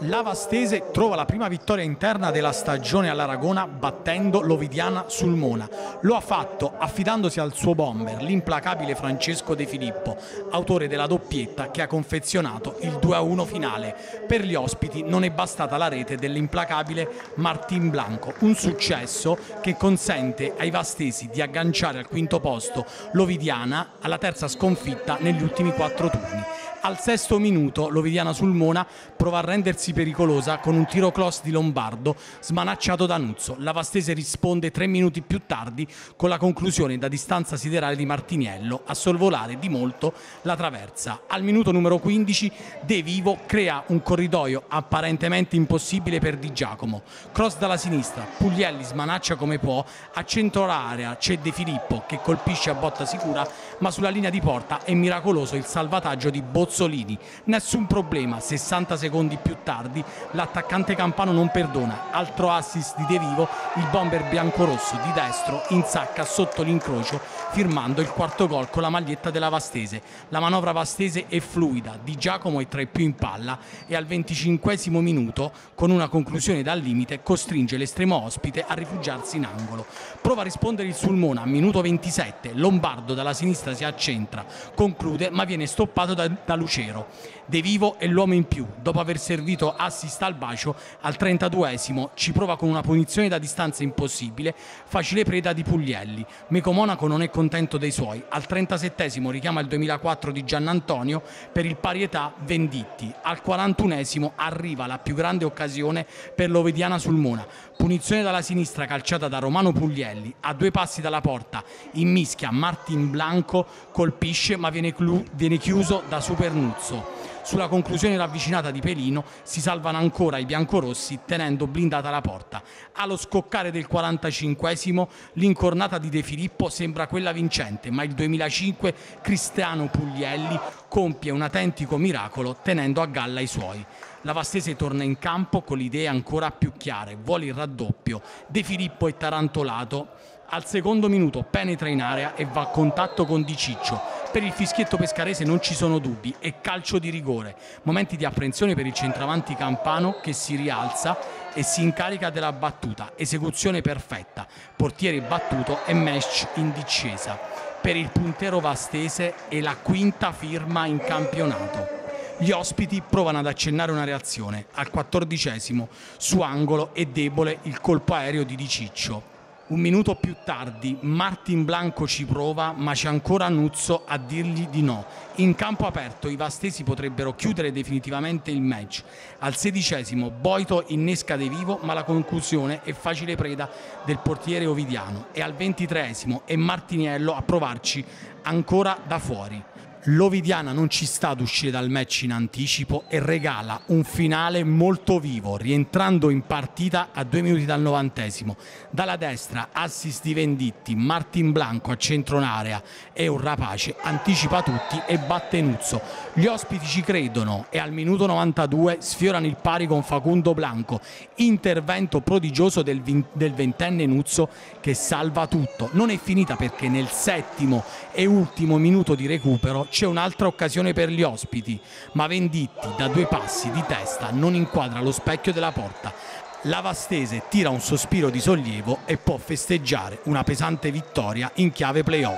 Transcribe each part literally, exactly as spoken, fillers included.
La Vastese trova la prima vittoria interna della stagione all'Aragona battendo l'Ovidiana Sulmona. Lo ha fatto affidandosi al suo bomber, l'implacabile Francesco De Filippo, autore della doppietta che ha confezionato il due a uno finale. Per gli ospiti non è bastata la rete dell'implacabile Martin Blanco, un successo che consente ai vastesi di agganciare al quinto posto l'Ovidiana alla terza sconfitta negli ultimi quattro turni. Al sesto minuto l'Ovidiana Sulmona prova a rendersi pericolosa con un tiro cross di Lombardo smanacciato da Nuzzo. La Vastese risponde tre minuti più tardi con la conclusione da distanza siderale di Martiniello a sorvolare di molto la traversa. Al minuto numero quindici De Vivo crea un corridoio apparentemente impossibile per Di Giacomo. Cross dalla sinistra, Puglielli smanaccia come può, a centro area c'è De Filippo che colpisce a botta sicura, ma sulla linea di porta è miracoloso il salvataggio di Bozzolini. Nessun problema, sessanta secondi più tardi l'attaccante campano non perdona, altro assist di De Vivo, il bomber biancorosso di destro insacca sotto l'incrocio firmando il quarto gol con la maglietta della Vastese. La manovra vastese è fluida, Di Giacomo è tra i più in palla e al venticinquesimo minuto con una conclusione dal limite costringe l'estremo ospite a rifugiarsi in angolo. Prova a rispondere il Sulmona, minuto ventisette, Lombardo dalla sinistra si accentra, conclude ma viene stoppato da, da Lucero. De Vivo è l'uomo in più, dopo aver servito assist al bacio al trentaduesimo ci prova con una punizione da distanza impossibile, facile preda di Puglielli. Meco Monaco non è contento dei suoi, al trentasettesimo richiama il duemilaquattro di Giannantonio per il parietà Venditti, al quarantunesimo arriva la più grande occasione per l'Ovidiana Sulmona, punizione dalla sinistra calciata da Romano Puglielli, a due passi dalla porta in mischia Martin Blanco colpisce ma viene, viene chiuso da Supernuzzo. Sulla conclusione ravvicinata di Pelino si salvano ancora i biancorossi tenendo blindata la porta. Allo scoccare del quarantacinquesimo l'incornata di De Filippo sembra quella vincente, ma il duemilacinque Cristiano Puglielli compie un autentico miracolo tenendo a galla i suoi. La Vastese torna in campo con le idee ancora più chiare, vuole il raddoppio. De Filippo è tarantolato. Al secondo minuto penetra in area e va a contatto con Di Ciccio. Per il fischietto pescarese non ci sono dubbi, è calcio di rigore. Momenti di apprensione per il centravanti campano che si rialza e si incarica della battuta. Esecuzione perfetta, portiere battuto e match in discesa. Per il puntero vastese è la quinta firma in campionato. Gli ospiti provano ad accennare una reazione. Al quattordicesimo su angolo è debole il colpo aereo di Di Ciccio. Un minuto più tardi Martin Blanco ci prova ma c'è ancora Nuzzo a dirgli di no. In campo aperto i vastesi potrebbero chiudere definitivamente il match. Al sedicesimo Boito innesca De Vivo ma la conclusione è facile preda del portiere ovidiano e al ventitreesimo è Martiniello a provarci ancora da fuori. L'Ovidiana non ci sta ad uscire dal match in anticipo e regala un finale molto vivo, rientrando in partita a due minuti dal novantesimo. Dalla destra, assist di Venditti, Martin Blanco a centro in area e un rapace anticipa tutti e batte Nuzzo. Gli ospiti ci credono e al minuto novantadue sfiorano il pari con Facundo Blanco, intervento prodigioso del, del ventenne Nuzzo che salva tutto. Non è finita perché nel settimo e ultimo minuto di recupero c'è un'altra occasione per gli ospiti, ma Venditti da due passi di testa non inquadra lo specchio della porta. La Vastese tira un sospiro di sollievo e può festeggiare una pesante vittoria in chiave playoff.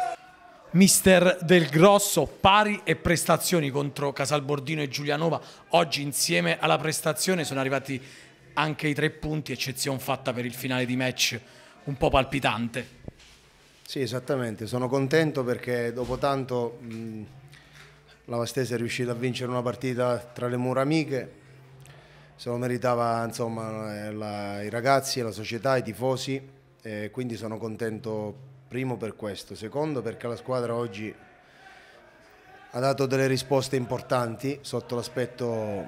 Mister Del Grosso, pari e prestazioni contro Casalbordino e Giulianova. Oggi insieme alla prestazione sono arrivati anche i tre punti, eccezione fatta per il finale di match un po' palpitante. Sì, esattamente, sono contento perché dopo tanto mh, la Vastese è riuscita a vincere una partita tra le mura amiche, se lo meritava insomma, la, i ragazzi, la società, i tifosi, e quindi sono contento primo per questo, secondo perché la squadra oggi ha dato delle risposte importanti sotto l'aspetto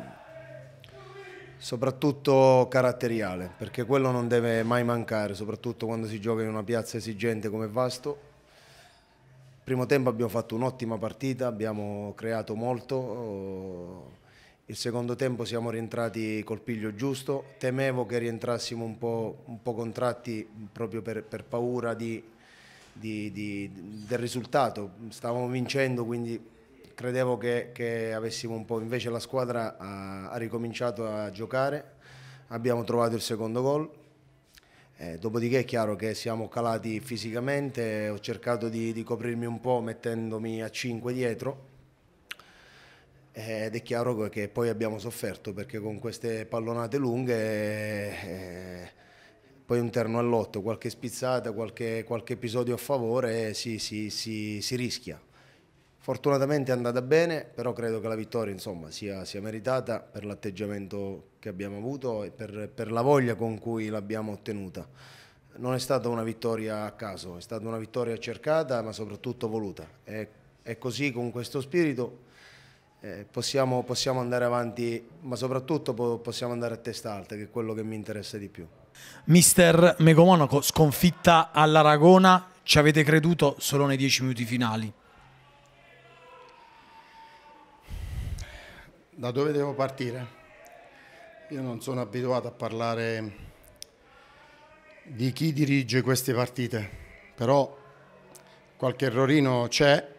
soprattutto caratteriale, perché quello non deve mai mancare, soprattutto quando si gioca in una piazza esigente come Vasto. Primo tempo abbiamo fatto un'ottima partita, abbiamo creato molto, il secondo tempo siamo rientrati col piglio giusto, temevo che rientrassimo un po', un po' contratti proprio per, per paura di, di, di, del risultato, stavamo vincendo quindi credevo che, che avessimo un po', invece la squadra ha, ha ricominciato a giocare, abbiamo trovato il secondo gol, eh, dopodiché è chiaro che siamo calati fisicamente, ho cercato di, di coprirmi un po' mettendomi a cinque dietro, ed è chiaro che poi abbiamo sofferto perché con queste pallonate lunghe, eh, poi un terno all'otto, qualche spizzata, qualche, qualche episodio a favore, si, si, si, si rischia. Fortunatamente è andata bene, però credo che la vittoria, insomma, sia, sia meritata per l'atteggiamento che abbiamo avuto e per, per la voglia con cui l'abbiamo ottenuta. Non è stata una vittoria a caso, è stata una vittoria cercata ma soprattutto voluta. E, e così, con questo spirito, eh, possiamo, possiamo andare avanti, ma soprattutto po possiamo andare a testa alta, che è quello che mi interessa di più. Mister Mego Monaco, sconfitta all'Aragona, ci avete creduto solo nei dieci minuti finali? Da dove devo partire? Io non sono abituato a parlare di chi dirige queste partite, però qualche errorino c'è,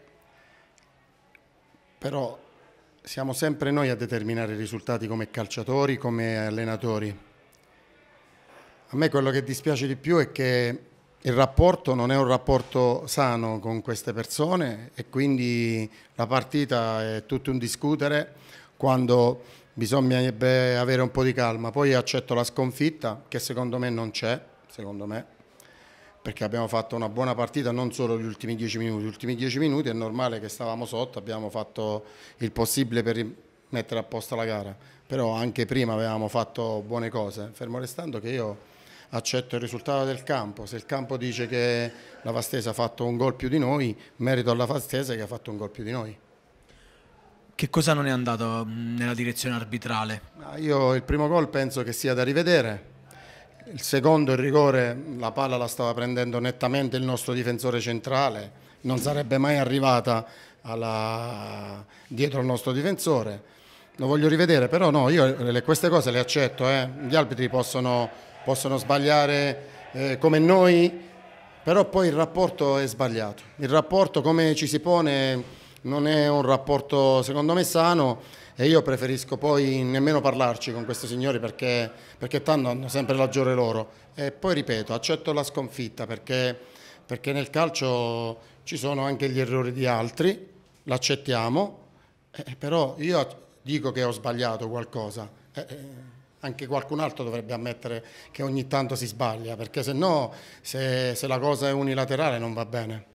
però siamo sempre noi a determinare i risultati come calciatori, come allenatori. A me quello che dispiace di più è che il rapporto non è un rapporto sano con queste persone e quindi la partita è tutto un discutere quando bisognerebbe avere un po' di calma. Poi accetto la sconfitta, che secondo me non c'è, secondo me, perché abbiamo fatto una buona partita, non solo gli ultimi dieci minuti. Gli ultimi dieci minuti è normale che stavamo sotto, abbiamo fatto il possibile per mettere a posto la gara, però anche prima avevamo fatto buone cose, fermo restando che io accetto il risultato del campo. Se il campo dice che la Vastese ha fatto un gol più di noi, merito alla Vastese che ha fatto un gol più di noi. Che cosa non è andato nella direzione arbitrale? Io il primo gol penso che sia da rivedere, il secondo, il rigore, la palla la stava prendendo nettamente il nostro difensore centrale, non sarebbe mai arrivata alla... dietro al nostro difensore. Lo voglio rivedere, però no, io queste cose le accetto, eh. Gli arbitri possono, possono sbagliare eh, come noi, però poi il rapporto è sbagliato. Il rapporto come ci si pone non è un rapporto secondo me sano e io preferisco poi nemmeno parlarci con questi signori perché, perché tanto hanno sempre ragione loro. E poi ripeto, accetto la sconfitta perché, perché nel calcio ci sono anche gli errori di altri, l'accettiamo, eh, però io dico che ho sbagliato qualcosa. Eh, eh, anche qualcun altro dovrebbe ammettere che ogni tanto si sbaglia, perché se no, se, se la cosa è unilaterale non va bene.